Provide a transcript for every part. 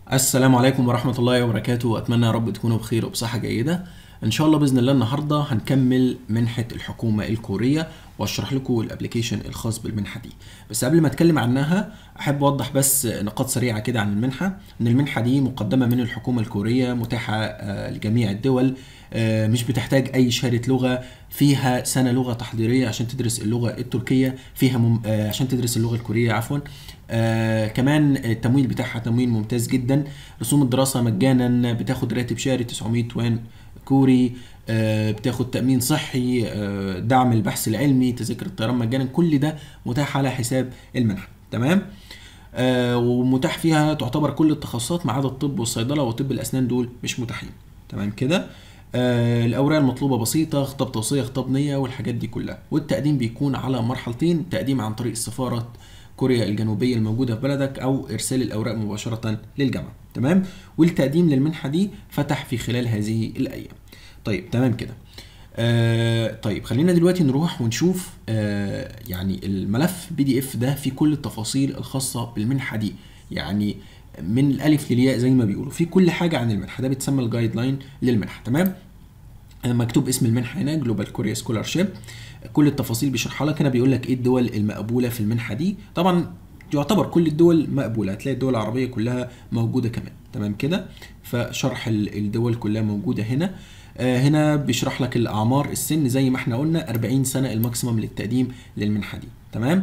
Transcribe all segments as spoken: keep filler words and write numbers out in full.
السلام عليكم ورحمة الله وبركاته، أتمنى يا رب تكونوا بخير وبصحة جيدة. إن شاء الله بإذن الله النهاردة هنكمل منحة الحكومة الكورية وأشرح لكم الابليكيشن الخاص بالمنحة دي. بس قبل ما أتكلم عنها أحب أوضح بس نقاط سريعة كده عن المنحة. إن المنحة دي مقدمة من الحكومة الكورية، متاحة آه، لجميع الدول، آه، مش بتحتاج أي شهادة لغة، فيها سنة لغة تحضيرية عشان تدرس اللغة التركية، فيها مم... آه، عشان تدرس اللغة الكورية عفوا. آه كمان التمويل بتاعها تمويل ممتاز جدا، رسوم الدراسة مجانا، بتاخد راتب شهري تسعمية وان كوري، آه بتاخد تأمين صحي، آه دعم البحث العلمي، تذاكر الطيران مجانا، كل ده متاح على حساب المنحة. تمام. آه ومتاح فيها تعتبر كل التخصصات ما عدا الطب والصيدلة وطب الأسنان، دول مش متاحين. تمام كده. آه الأوراق المطلوبة بسيطة، خطاب توصية، خطاب نية، والحاجات دي كلها. والتقديم بيكون على مرحلتين: تقديم عن طريق السفارة كوريا الجنوبية الموجودة في بلدك، أو إرسال الأوراق مباشرة للجامعة. تمام. والتقديم للمنحة دي فتح في خلال هذه الأيام. طيب تمام كده. آه طيب خلينا دلوقتي نروح ونشوف آه يعني الملف بي دي اف ده فيه كل التفاصيل الخاصة بالمنحة دي، يعني من الألف للياء زي ما بيقولوا، في كل حاجة عن المنحة. ده بيتسمى الجايد لاين للمنحة. تمام. مكتوب اسم المنحه هنا جلوبال كوريا سكولارشيب، كل التفاصيل بيشرحها لك هنا. بيقول لك ايه الدول المقبوله في المنحه دي. طبعا يعتبر كل الدول مقبوله، هتلاقي الدول العربيه كلها موجوده كمان. تمام كده. فشرح الدول كلها موجوده هنا. آه هنا بيشرح لك الاعمار، السن زي ما احنا قلنا أربعين سنه الماكسيمم للتقديم للمنحه دي. تمام.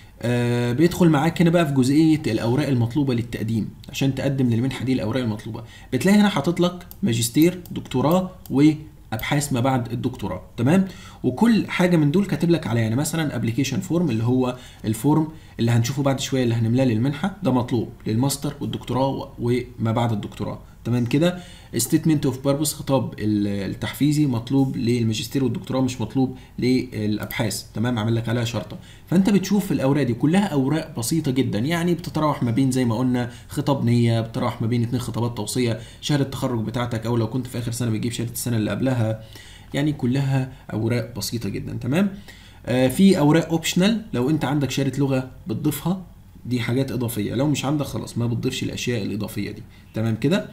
آه بيدخل معاك هنا بقى في جزئيه الاوراق المطلوبه للتقديم عشان تقدم للمنحه دي. الاوراق المطلوبه بتلاقي هنا حاطط لك ماجستير، دكتوراه، و ابحاث ما بعد الدكتوراه. تمام. وكل حاجه من دول كاتب لك عليها، يعني مثلا ابلكيشن فورم اللي هو الفورم اللي هنشوفه بعد شويه اللي هنملاه للمنحه، ده مطلوب للماستر والدكتوراه وما بعد الدكتوراه. تمام كده. ستيتمنت اوف بيربوس، خطاب التحفيزي، مطلوب للماجستير والدكتوراه، مش مطلوب للابحاث. تمام. عامل لك عليها شرطه. فانت بتشوف الاوراق دي كلها اوراق بسيطه جدا، يعني بتتراوح ما بين زي ما قلنا خطاب نيه، بتتراوح ما بين اتنين خطابات توصيه، شهاده التخرج بتاعتك، او لو كنت في اخر سنه بتجيب شهاده السنه اللي قبلها. يعني كلها اوراق بسيطه جدا. تمام. آه في اوراق اوبشنال، لو انت عندك شهاده لغه بتضيفها، دي حاجات اضافيه. لو مش عندك خلاص ما بتضيفش الاشياء الاضافيه دي. تمام كده.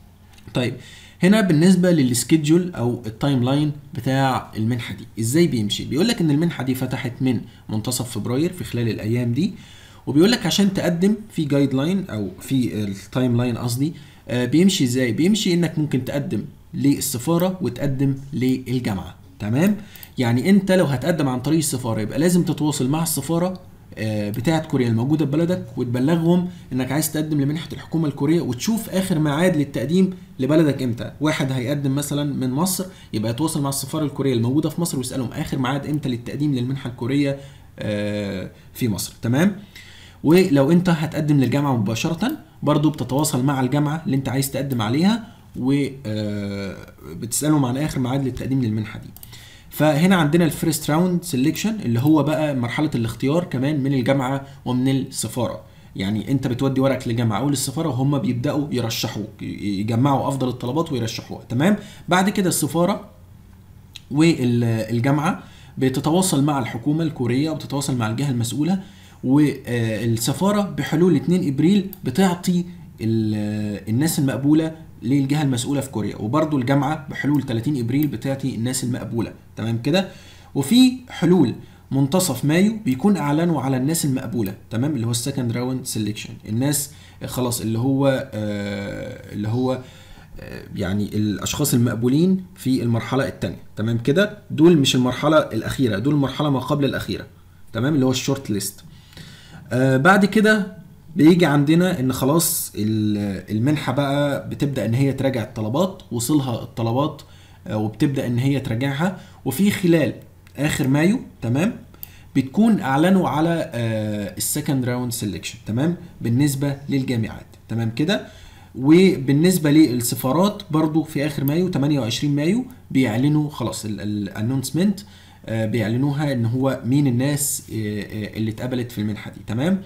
طيب هنا بالنسبه للسكيدجول او التايم لاين بتاع المنحه دي ازاي بيمشي. بيقول لك ان المنحه دي فتحت من منتصف فبراير، في خلال الايام دي. وبيقول لك عشان تقدم في جايد لاين او في التايم لاين قصدي، آه بيمشي ازاي. بيمشي انك ممكن تقدم للسفاره وتقدم للجامعه. تمام. يعني انت لو هتقدم عن طريق السفاره يبقى لازم تتواصل مع السفاره بتاعت كوريا الموجوده في بلدك، وتبلغهم انك عايز تقدم لمنحه الحكومه الكوريه، وتشوف اخر ميعاد للتقديم لبلدك امتى. واحد هيقدم مثلا من مصر، يبقى يتواصل مع السفاره الكوريه الموجوده في مصر ويسالهم اخر ميعاد امتى للتقديم للمنحه الكوريه في مصر. تمام. ولو انت هتقدم للجامعه مباشره، برضو بتتواصل مع الجامعه اللي انت عايز تقدم عليها، وبتسالهم عن اخر ميعاد للتقديم للمنحه دي. فهنا عندنا الفيرست راوند سيلكشن اللي هو بقى مرحله الاختيار كمان من الجامعه ومن السفاره. يعني انت بتودي ورقك للجامعه او للسفاره وهم بيبداوا يرشحوك، يجمعوا افضل الطلبات ويرشحوها. تمام. بعد كده السفاره والجامعه بتتواصل مع الحكومه الكوريه وبتتواصل مع الجهه المسؤوله، والسفاره بحلول اتنين ابريل بتعطي الناس المقبوله للجهه المسؤوله في كوريا، وبرضو الجامعه بحلول تلاتين ابريل بتعطي الناس المقبوله. تمام كده. وفي حلول منتصف مايو بيكون اعلنوا على الناس المقبوله. تمام. اللي هو السكند راوند سيلكشن، الناس خلاص اللي هو آه اللي هو آه يعني الاشخاص المقبولين في المرحله الثانيه. تمام كده. دول مش المرحله الاخيره، دول المرحله ما قبل الاخيره. تمام. اللي هو الشورت ليست. آه بعد كده بيجي عندنا ان خلاص المنحه بقى بتبدا ان هي تراجع الطلبات، وصلها الطلبات وبتبدا ان هي تراجعها، وفي خلال اخر مايو تمام بتكون اعلنوا على السكند راوند سيلكشن. تمام. بالنسبه للجامعات. تمام كده. وبالنسبه للسفارات برضو في اخر مايو تمانية وعشرين مايو بيعلنوا خلاص الانونسمنت، بيعلنوها ان هو مين الناس اللي اتقبلت في المنحه دي. تمام.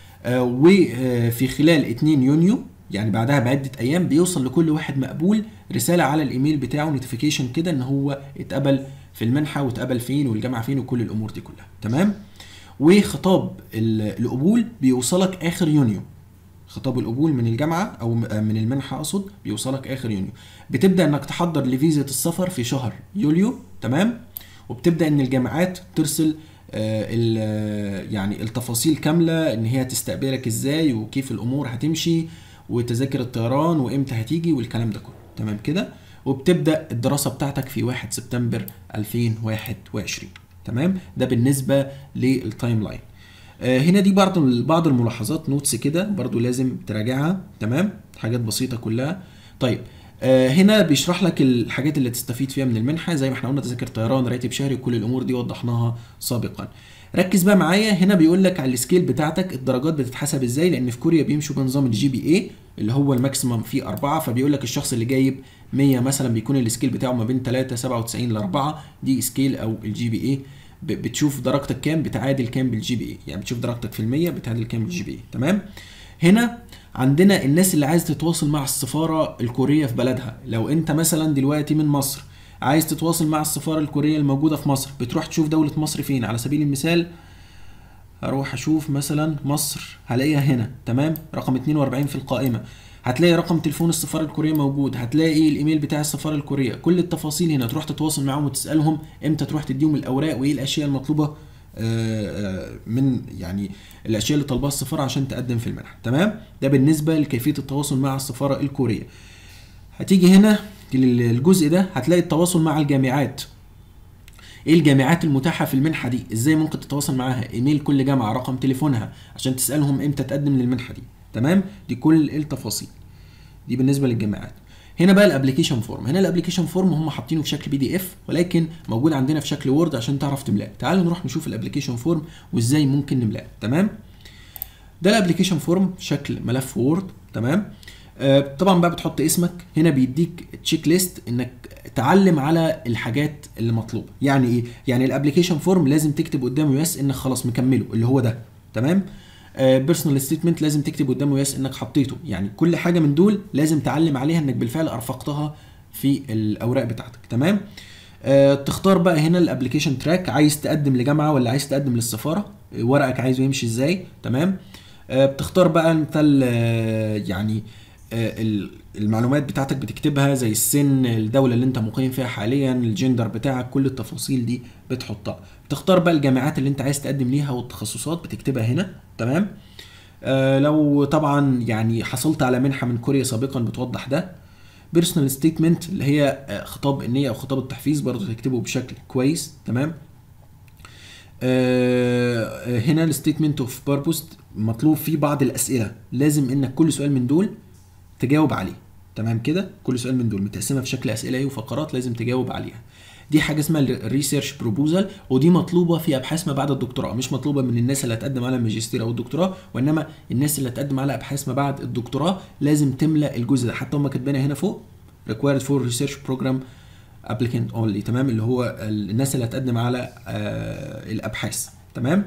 وفي خلال اتنين يونيو يعني بعدها بعده ايام بيوصل لكل واحد مقبول رساله على الايميل بتاعه، نوتيفيكيشن كده ان هو اتقبل في المنحه واتقبل فين والجامعه فين وكل الامور دي كلها. تمام. وخطاب القبول بيوصلك اخر يونيو، خطاب القبول من الجامعه او من المنحه اقصد بيوصلك اخر يونيو. بتبدا انك تحضر لفيزا السفر في شهر يوليو، تمام. وبتبدا ان الجامعات ترسل آه يعني التفاصيل كامله ان هي تستقبلك ازاي وكيف الامور هتمشي وتذاكر الطيران وامتى هتيجي والكلام ده كله، تمام كده. وبتبدا الدراسه بتاعتك في واحد سبتمبر ألفين وواحد وعشرين، تمام. ده بالنسبه للتايم لاين. آه هنا دي برضه بعض الملاحظات نوتس كده برضه لازم تراجعها، تمام. حاجات بسيطه كلها. طيب آه هنا بيشرح لك الحاجات اللي تستفيد فيها من المنحه، زي ما احنا قلنا تذاكر طيران، راتب شهري، وكل الامور دي وضحناها سابقا. ركز بقى معايا، هنا بيقول لك على السكيل بتاعتك الدرجات بتتحسب ازاي، لان في كوريا بيمشوا بنظام الجي بي اي اللي هو الماكسيمم فيه أربعة. فبيقول لك الشخص اللي جايب مية مثلا بيكون السكيل بتاعه ما بين تلاتة سبعة وتسعين ل أربعة، دي سكيل او الجي بي اي. بتشوف درجتك كام بتعادل كام بالجي بي اي، يعني بتشوف درجتك في المية بتعادل كام بالجي بي اي، تمام. هنا عندنا الناس اللي عايز تتواصل مع السفاره الكوريه في بلدها. لو انت مثلا دلوقتي من مصر عايز تتواصل مع السفاره الكوريه الموجوده في مصر، بتروح تشوف دوله مصر فين. على سبيل المثال هروح اشوف مثلا مصر، هلاقيها هنا، تمام، رقم اتنين وأربعين في القائمه. هتلاقي رقم تليفون السفاره الكوريه موجود، هتلاقي الايميل بتاع السفاره الكوريه، كل التفاصيل هنا. تروح تتواصل معاهم وتسالهم امتى تروح تديهم الاوراق وايه الاشياء المطلوبه من يعني الاشياء اللي طالباها السفاره عشان تقدم في المنحه، تمام. ده بالنسبه لكيفيه التواصل مع السفاره الكوريه. هتيجي هنا للجزء ده هتلاقي التواصل مع الجامعات. ايه الجامعات المتاحه في المنحه دي، ازاي ممكن تتواصل معاها، ايميل كل جامعه، رقم تليفونها عشان تسالهم امتى تقدم للمنحه دي، تمام. دي كل التفاصيل دي بالنسبه للجامعات. هنا بقى الابلكيشن فورم. هنا الابلكيشن فورم هم حاطينه في شكل بي دي اف، ولكن موجود عندنا في شكل وورد عشان تعرف تملاه. تعالوا نروح نشوف الابلكيشن فورم وازاي ممكن نملاه، تمام. ده الابلكيشن فورم شكل ملف وورد، تمام. آه طبعا بقى بتحط اسمك. هنا بيديك تشيك ليست انك تعلم على الحاجات اللي مطلوبه. يعني ايه؟ يعني الابلكيشن فورم لازم تكتب قدامه يس انك خلاص مكمله اللي هو ده، تمام. بيرسونال ستيتمنت لازم تكتب قدامه يس انك حطيته. يعني كل حاجه من دول لازم تعلم عليها انك بالفعل ارفقتها في الاوراق بتاعتك، تمام. أه تختار بقى هنا الابلكيشن تراك، عايز تقدم لجامعه ولا عايز تقدم للسفاره، ورقك عايزه يمشي ازاي، تمام. أه بتختار بقى انت يعني أه المعلومات بتاعتك بتكتبها زي السن، الدوله اللي انت مقيم فيها حاليا، الجندر بتاعك، كل التفاصيل دي بتحطها. بتختار بقى الجامعات اللي انت عايز تقدم ليها والتخصصات بتكتبها هنا، تمام. آه لو طبعا يعني حصلت على منحه من كوريا سابقا بتوضح ده. بيرسونال ستيتمنت اللي هي خطاب النيه او خطاب التحفيز برضه تكتبه بشكل كويس، تمام. آه هنا الستيتمنت اوف بيربوس مطلوب فيه بعض الاسئله، لازم انك كل سؤال من دول تجاوب عليه، تمام كده. كل سؤال من دول متقسمه في شكل اسئله وفقرات لازم تجاوب عليها. دي حاجه اسمها الريسيرش بروبوزال، ودي مطلوبه في ابحاث ما بعد الدكتوراه، مش مطلوبه من الناس اللي هتقدم على الماجستير او الدكتوراه، وانما الناس اللي هتقدم على ابحاث ما بعد الدكتوراه لازم تملى الجزء ده. حتى هم كاتبينها هنا فوق required for research program applicant only، تمام، اللي هو الناس اللي هتقدم على آه الابحاث، تمام.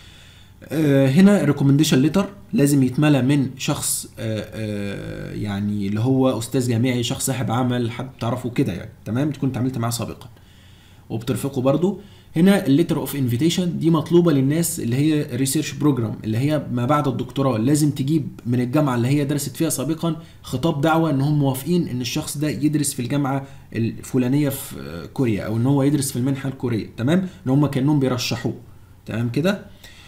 آه هنا ريكومنديشن ليتر لازم يتملى من شخص آه آه يعني اللي هو استاذ جامعي، شخص صاحب عمل، حد تعرفه كده يعني، تمام، تكون اتعاملت معاه سابقا وبترفقه برضو. هنا الليتر اوف انفيتيشن دي مطلوبه للناس اللي هي ريسيرش بروجرام اللي هي ما بعد الدكتوراه، لازم تجيب من الجامعه اللي هي درست فيها سابقا خطاب دعوه ان هم موافقين ان الشخص ده يدرس في الجامعه الفلانيه في كوريا، او ان هو يدرس في المنحه الكوريه، تمام، ان هم كانهم بيرشحوه، تمام كده.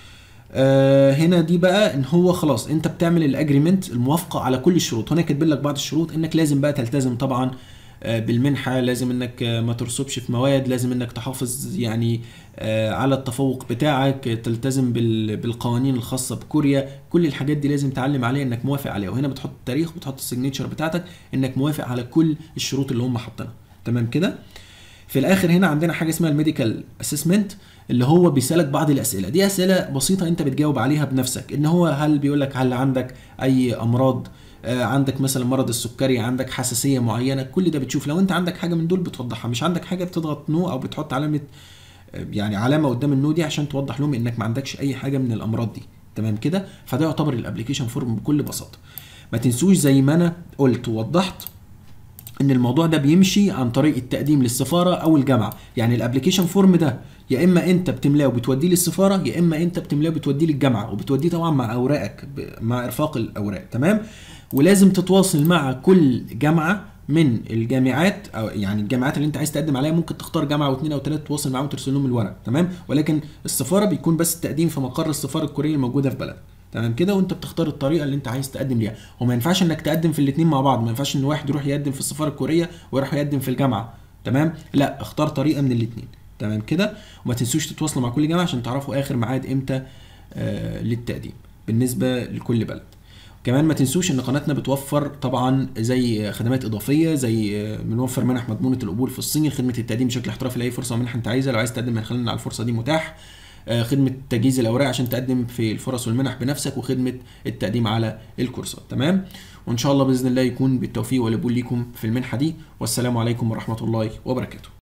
آه هنا دي بقى ان هو خلاص انت بتعمل الاجريمنت الموافقه على كل الشروط. هنا كاتب لك بعض الشروط انك لازم بقى تلتزم طبعا بالمنحه، لازم انك ما ترسبش في مواد، لازم انك تحافظ يعني على التفوق بتاعك، تلتزم بالقوانين الخاصه بكوريا، كل الحاجات دي لازم تعلم عليها انك موافق عليها. وهنا بتحط التاريخ وبتحط السيجنتشر بتاعتك انك موافق على كل الشروط اللي هم حاطينها، تمام كده. في الاخر هنا عندنا حاجه اسمها الميديكال اسسمنت اللي هو بيسالك بعض الاسئله، دي اسئله بسيطه انت بتجاوب عليها بنفسك، ان هو هل بيقول لك هل عندك اي امراض، عندك مثلا مرض السكري، عندك حساسيه معينه، كل ده بتشوف. لو انت عندك حاجه من دول بتوضحها، مش عندك حاجه بتضغط نو او بتحط علامه يعني علامه قدام النو دي عشان توضح لهم انك ما عندكش اي حاجه من الامراض دي، تمام كده. فده يعتبر الابلكيشن فورم بكل بساطه. ما تنسوش زي ما انا قلت ووضحت ان الموضوع ده بيمشي عن طريق التقديم للسفاره او الجامعه. يعني الابلكيشن فورم ده يا اما انت بتملاه وبتوديه للسفاره، يا اما انت بتملاه وبتوديه للجامعه، وبتوديه طبعا مع اوراقك مع ارفاق الاوراق. تمام. ولازم تتواصل مع كل جامعه من الجامعات، او يعني الجامعات اللي انت عايز تقدم عليها، ممكن تختار جامعه واثنين او ثلاثه تتواصل معاهم وترسل لهم الورق. تمام. ولكن السفاره بيكون بس التقديم في مقر السفاره الكوريه الموجوده في بلد. تمام كده. وانت بتختار الطريقه اللي انت عايز تقدم ليها، وما ينفعش انك تقدم في الاثنين مع بعض. ما ينفعش ان واحد يروح يقدم في السفاره الكوريه ويروح يقدم في الجامعه. تمام. لا، اختار طريقه من الاثنين. تمام كده. وما تنسوش تتواصلوا مع كل جامعه عشان تعرفوا اخر ميعاد امتى آه للتقديم بالنسبه لكل بلد. كمان ما تنسوش ان قناتنا بتوفر طبعا زي خدمات اضافيه، زي بنوفر منح مضمونه القبول في الصين، خدمه التقديم بشكل احترافي لاي فرصه منحه انت عايزها. لو عايز تقدم من خلالنا على الفرصه دي متاح. خدمه تجهيز الاوراق عشان تقدم في الفرص والمنح بنفسك، وخدمه التقديم على الكورسات. تمام. وان شاء الله باذن الله يكون بالتوفيق والقبول ليكم في المنحه دي. والسلام عليكم ورحمه الله وبركاته.